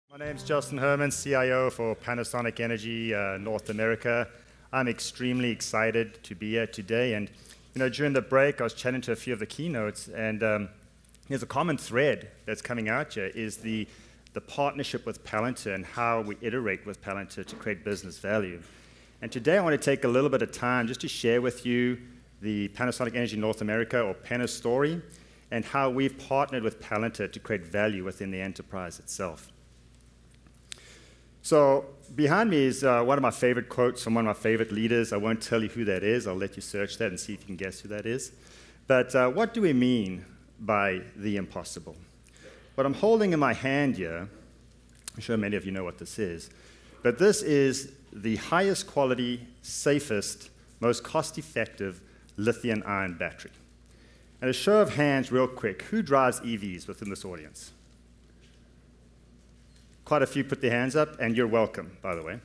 My name's Justin Herman, CIO for Panasonic Energy North America. I'm extremely excited to be here today. And during the break, I was chatting to a few of the keynotes, and there's a common thread that's coming out here is the partnership with Palantir and how we iterate with Palantir to create business value. And today, I want to take a little bit of time just to share with you the Panasonic Energy North America, or PENA story, and how we've partnered with Palantir to create value within the enterprise itself. So behind me is one of my favorite quotes from one of my favorite leaders. I won't tell you who that is. I'll let you search that and see if you can guess who that is. But what do we mean by the impossible? What I'm holding in my hand here, I'm sure many of you know what this is, but this is the highest quality, safest, most cost-effective lithium-ion battery. And a show of hands real quick, who drives EVs within this audience? Quite a few put their hands up, and you're welcome, by the way.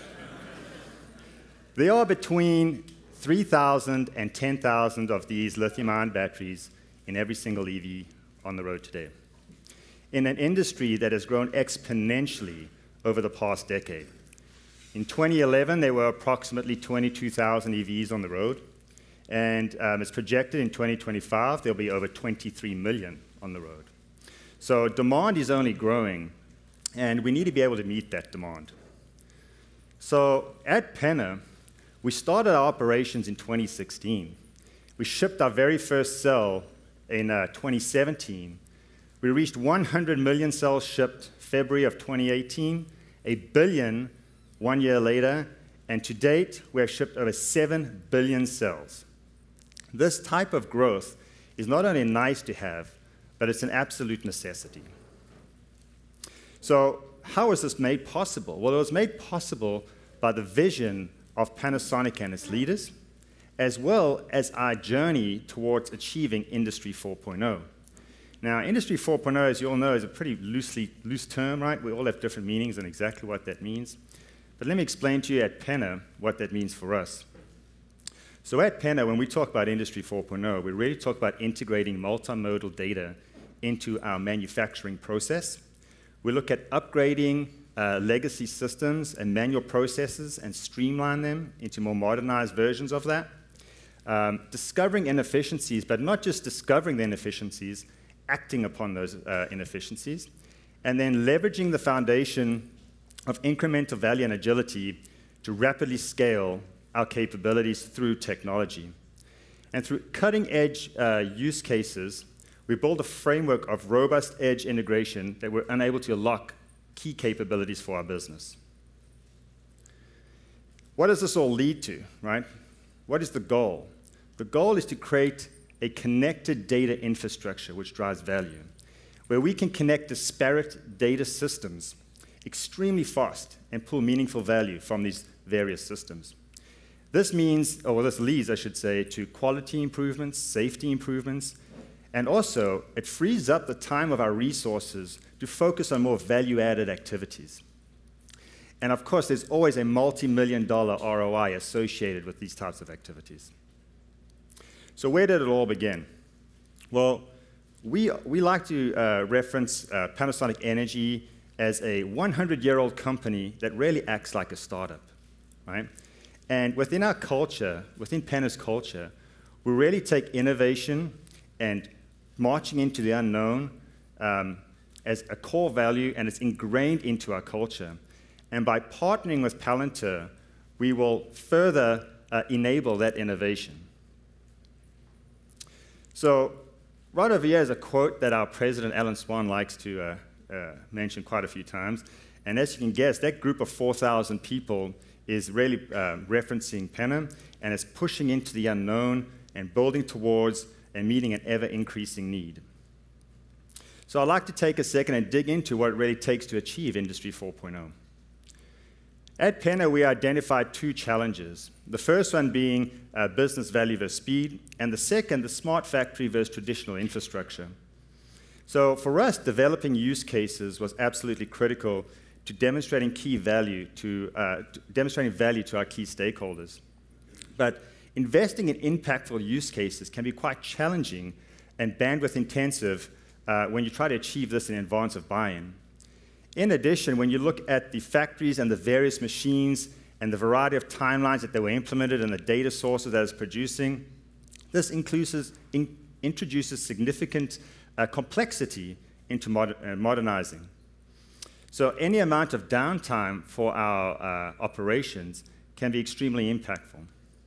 There are between 3,000 and 10,000 of these lithium-ion batteries in every single EV on the road today, in an industry that has grown exponentially over the past decade. In 2011, there were approximately 22,000 EVs on the road, and it's projected in 2025 there'll be over 23 million on the road. So demand is only growing, and we need to be able to meet that demand. So at PENA, we started our operations in 2016. We shipped our very first cell in 2017. We reached 100 million cells shipped February of 2018, a billion 1 year later, and to date, we have shipped over 7 billion cells. This type of growth is not only nice to have, but it's an absolute necessity. So how was this made possible? Well, it was made possible by the vision of Panasonic and its leaders, as well as our journey towards achieving Industry 4.0. Now, Industry 4.0, as you all know, is a pretty loose term, right? We all have different meanings on exactly what that means. But let me explain to you at PENA what that means for us. So at PENA, when we talk about Industry 4.0, we really talk about integrating multimodal data into our manufacturing process. We look at upgrading legacy systems and manual processes and streamline them into more modernized versions of that. Discovering inefficiencies, but not just discovering the inefficiencies, acting upon those inefficiencies. And then leveraging the foundation of incremental value and agility to rapidly scale our capabilities through technology. And through cutting-edge use cases, we build a framework of robust edge integration that we're unable to unlock key capabilities for our business. What does this all lead to, right? What is the goal? The goal is to create a connected data infrastructure which drives value, where we can connect disparate data systems extremely fast and pull meaningful value from these various systems. This means, or this leads, I should say, to quality improvements, safety improvements, and also, it frees up the time of our resources to focus on more value-added activities. And of course, there's always a multi-million-dollar ROI associated with these types of activities. So where did it all begin? Well, we like to reference Panasonic Energy as a 100-year-old company that really acts like a startup, right? And within our culture, within PENA's culture, we really take innovation and marching into the unknown as a core value, and it's ingrained into our culture. And by partnering with Palantir, we will further enable that innovation. So right over here is a quote that our president, Alan Swan, likes to mention quite a few times. And as you can guess, that group of 4,000 people is really referencing PENA, and it's pushing into the unknown and building towards and meeting an ever-increasing need. So I'd like to take a second and dig into what it really takes to achieve Industry 4.0. At PENA, we identified two challenges. The first one being business value versus speed, and the second, the smart factory versus traditional infrastructure. So for us, developing use cases was absolutely critical to demonstrating value to our key stakeholders. But investing in impactful use cases can be quite challenging and bandwidth intensive when you try to achieve this in advance of buy-in. In addition, when you look at the factories and the various machines and the variety of timelines that they were implemented and the data sources that it's producing, this introduces significant complexity into modernizing. So any amount of downtime for our operations can be extremely impactful.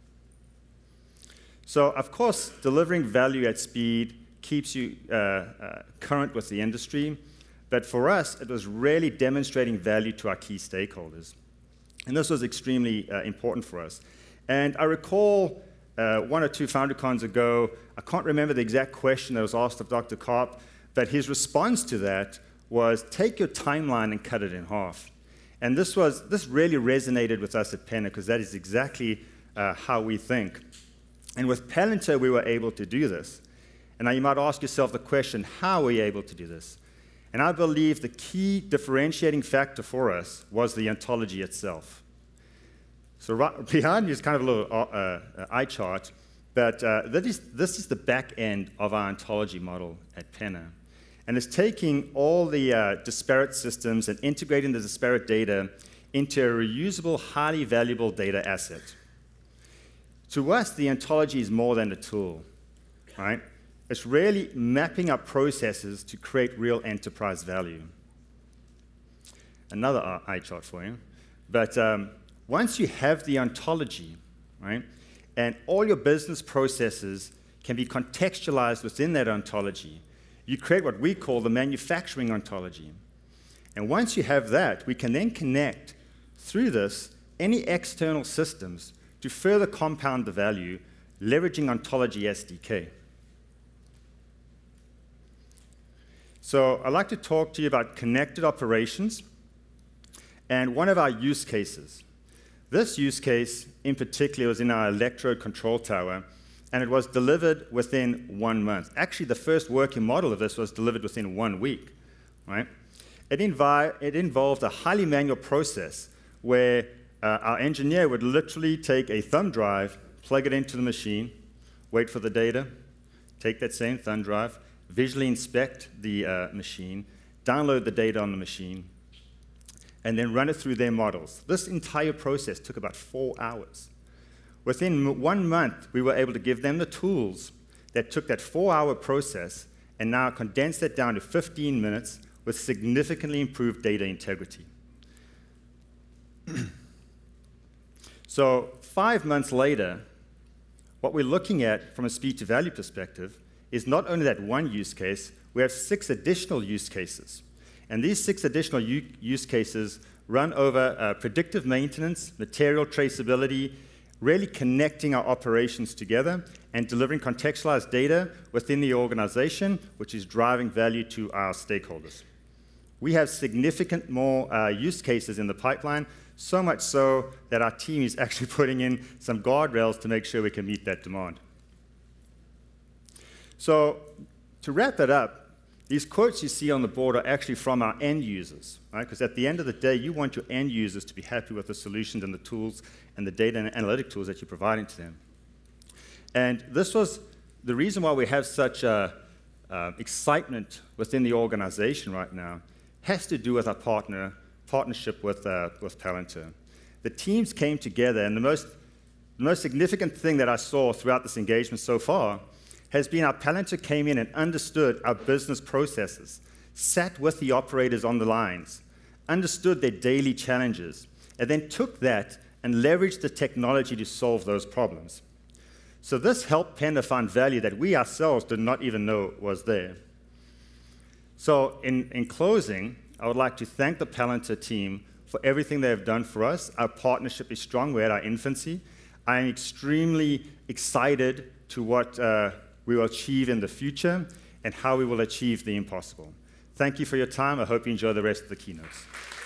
So, of course, delivering value at speed keeps you current with the industry, but for us, it was really demonstrating value to our key stakeholders. And this was extremely important for us. And I recall 1 or 2 FoundryCons ago, I can't remember the exact question that was asked of Dr. Karp, but his response to that was, take your timeline and cut it in half. And this really resonated with us at PENA, because that is exactly how we think. And with Palantir, we were able to do this. And now you might ask yourself the question, how are we able to do this? And I believe the key differentiating factor for us was the ontology itself. So right behind you is kind of a little eye chart, but this is the back end of our ontology model at PENA. And it's taking all the disparate systems and integrating the disparate data into a reusable, highly valuable data asset. To us, the ontology is more than a tool, right? It's really mapping up processes to create real enterprise value. Another eye chart for you. But once you have the ontology, right, and all your business processes can be contextualized within that ontology, you create what we call the manufacturing ontology. And once you have that, we can then connect through this any external systems to further compound the value, leveraging ontology SDK. So I'd like to talk to you about connected operations and one of our use cases. This use case, in particular, was in our electrode control tower, and it was delivered within 1 month. Actually, the first working model of this was delivered within 1 week, right? It involved a highly manual process where our engineer would literally take a thumb drive, plug it into the machine, wait for the data, take that same thumb drive, visually inspect the machine, download the data on the machine, and then run it through their models. This entire process took about 4 hours. Within 1 month, we were able to give them the tools that took that 4-hour process and now condense that down to 15 minutes with significantly improved data integrity. So 5 months later, what we're looking at from a speed to value perspective is not only that one use case, we have 6 additional use cases. And these 6 additional use cases run over predictive maintenance, material traceability, really connecting our operations together and delivering contextualized data within the organization, which is driving value to our stakeholders. We have significant more use cases in the pipeline, so much so that our team is actually putting in some guardrails to make sure we can meet that demand. So to wrap it up, these quotes you see on the board are actually from our end users, right? Because at the end of the day, you want your end users to be happy with the solutions and the tools and the data and analytic tools that you're providing to them. And this was the reason why we have such excitement within the organization right now has to do with our partnership with Palantir. The teams came together, and the most significant thing that I saw throughout this engagement so far has been our Palantir came in and understood our business processes, sat with the operators on the lines, understood their daily challenges, and then took that and leveraged the technology to solve those problems. So this helped PENA find value that we ourselves did not even know was there. So in closing, I would like to thank the Palantir team for everything they have done for us. Our partnership is strong. We're at our infancy. I am extremely excited to what we will achieve in the future and how we will achieve the impossible. Thank you for your time. I hope you enjoy the rest of the keynotes.